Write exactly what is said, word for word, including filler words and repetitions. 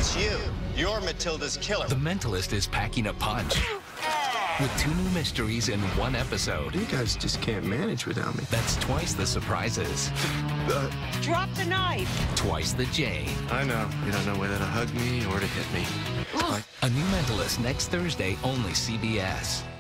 It's you. You're Matilda's killer. The Mentalist is packing a punch. With two new mysteries in one episode. You guys just can't manage without me. That's twice the surprises. Uh, Drop the knife. Twice the J. I know. You don't know whether to hug me or to hit me. A new Mentalist next Thursday, only C B S.